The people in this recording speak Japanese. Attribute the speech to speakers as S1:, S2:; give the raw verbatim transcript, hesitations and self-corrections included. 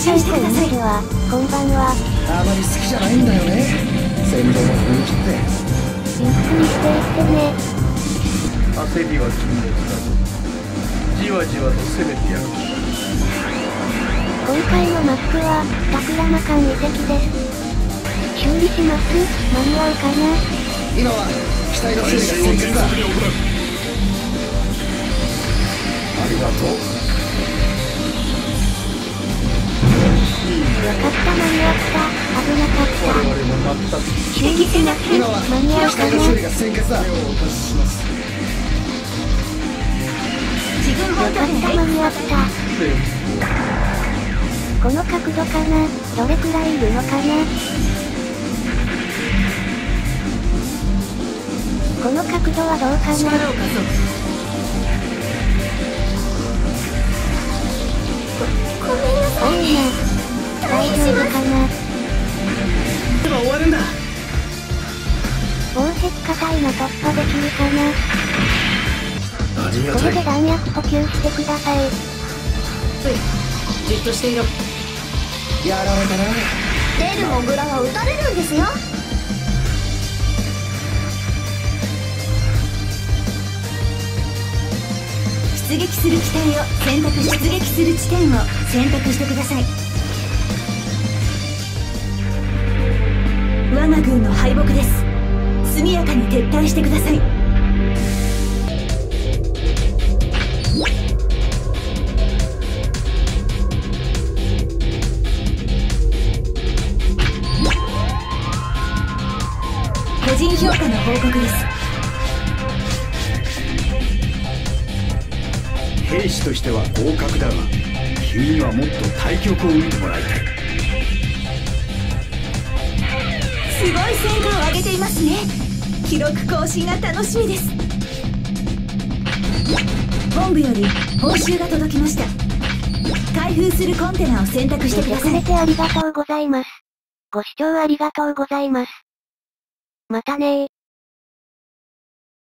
S1: 心してください。
S2: はこんばんは。
S3: あまり好きじゃないんだよね、先導の雰囲気って。
S2: ゆっくりしていってね。
S4: 焦りは禁物だぞ。じわじわと攻めてやる。
S2: 今回のマップはタクラマ間遺跡です。修理します。間に合うかな。
S3: 今は機体の修理が先決だ。ありがとう。
S2: よかった、間に合った。危なかった。
S4: 我々も全く
S2: 修理します。
S3: 今は
S2: 間に合う
S3: 機
S2: かな。
S3: 体の修理が先決だ。手をお貸しします。
S1: 自分本
S2: よかった、間に合った。この角度かな。どれくらいいるのかな。この角度はどうかな。
S1: 力を加速。ご、ごめんなさい。
S2: 多いな。大丈夫かな。
S3: 今終わるんだ。
S2: 防壁火災の突破できるかな。
S3: ありがたい。
S2: これで弾薬補給してください。
S1: じっとしていろ。
S3: やられたな。
S1: 出るモグラは撃たれるんですよ。出撃する機体を選択し出撃する地点を選択してください。我が軍の敗北です。速やかに撤退してください。個人評価の報告です。
S5: 兵士としては合格だが、君にはもっと対局を見てもらいたい。
S1: すごい戦果を上げていますね。記録更新が楽しみです。本部より報酬が届きました。開封するコンテナを選択してください。
S2: 見てくれてありがとうございます。ご視聴ありがとうございます。またねー。